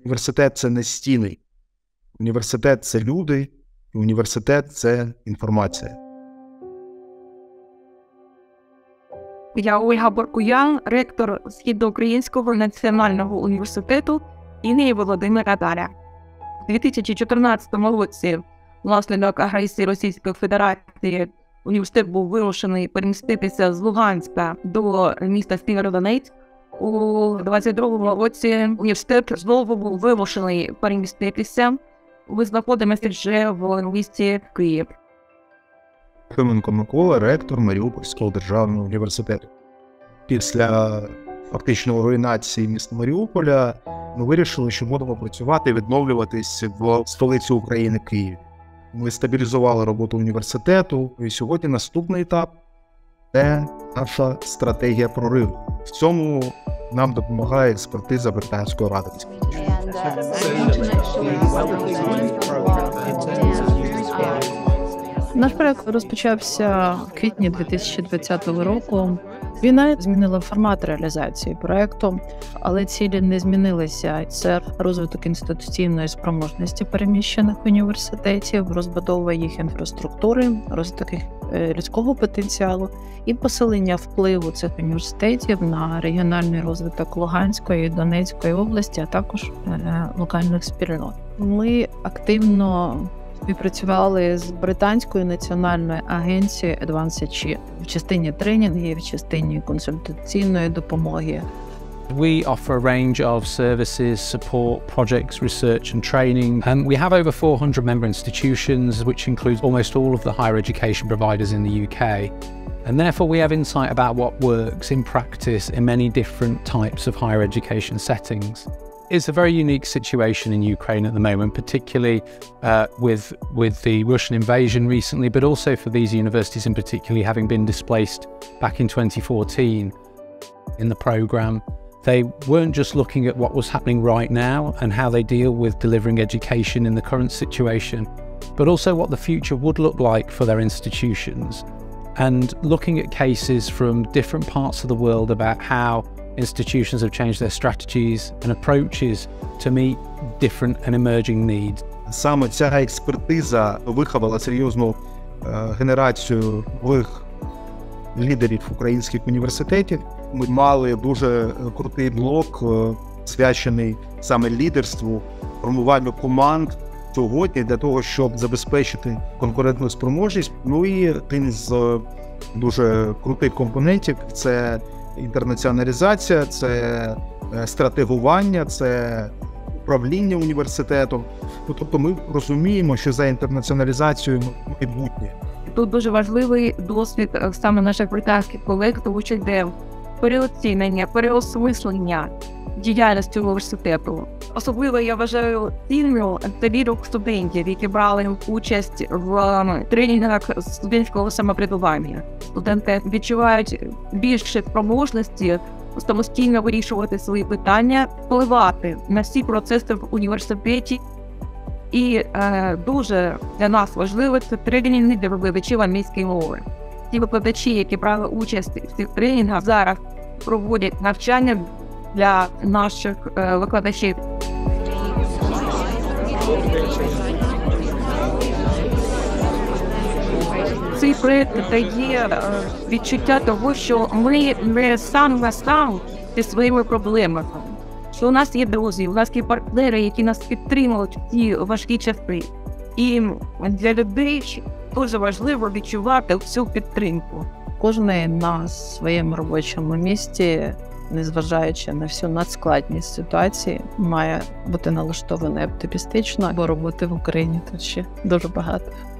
Університет – це не стіни. Університет – це люди, і університет – це інформація. Я Ольга Боркуян, ректор Східноукраїнського національного університету імені Володимира Даля. У 2014 році, внаслідок агресії Російської Федерації, університет був вимушений переміститися з Луганська до міста Сєвєродонецьк. У 2022 році університет знову був вимушений переміститися. Ми знаходимося вже в місті Київ. Клименко Микола, ректор Маріупольського державного університету. Після фактичної руйнації міста Маріуполя ми вирішили, що будемо працювати і відновлюватись в столиці України Києві. Ми стабілізували роботу університету, і сьогодні наступний етап – це наша стратегія прориву. В цьому нам допомагає експертиза Британської ради. Наш проект розпочався в квітні 2020 року. Війна змінила формат реалізації проекту, але цілі не змінилися. Це розвиток інституційної спроможності переміщених університетів, розбудова їх інфраструктури, розвиток їх людського потенціалу і посилення впливу цих університетів на регіональний розвиток Луганської і Донецької області, а також локальних спільнот. Ми активно співпрацювали з Британською національною агенцією Advantage в частині тренінгів, в частині консультаційної допомоги. We offer a range of services, support, projects, research and training. We have over 400 member institutions, which includes almost all of the higher education providers in the UK. And therefore we have insight about what works in practice in many different types of higher education settings. It's a very unique situation in Ukraine at the moment, particularly with the Russian invasion recently, but also for these universities in particular having been displaced back in 2014 in the programme. They weren't just looking at what was happening right now and how they deal with delivering education in the current situation, but also what the future would look like for their institutions, and looking at cases from different parts of the world about how institutions have changed their strategies and approaches to meet different and emerging needs. Саме ця експертиза виховала серйозну генерацію нових лідерів українських університетів. Ми мали дуже крутий блок, свячений саме лідерству, формуванню команд сьогодні для того, щоб забезпечити конкурентну спроможність. Ну і один з дуже крутих компонентів – це інтернаціоналізація, це стратегування, це управління університетом. Тобто ми розуміємо, що за інтернаціоналізацією майбутнє. Тут дуже важливий досвід саме наших британських колег, тому що йде переоцінення, переосмислення діяльності університету. Особливо я вважаю цінною це відгук студентів, які брали участь в тренінгах студентського самоврядування. Студенти відчувають більше спроможності самостійно вирішувати свої питання, впливати на всі процеси в університеті. І дуже для нас важливо це тренінги для викладачів англійської мови. Ті викладачі, які брали участь в цих тренінгах, зараз проводять навчання для наших викладачів. Цей проєкт дає відчуття того, що ми не сам на сам зі своїми проблемами. Що у нас є друзі, у нас є партнери, які нас підтримують в ці важкі часи. І для людей дуже важливо відчувати всю підтримку. Кожен на своєму робочому місці, незважаючи на всю надскладність ситуації, має бути налаштований оптимістично, бо роботи в Україні тут ще дуже багато.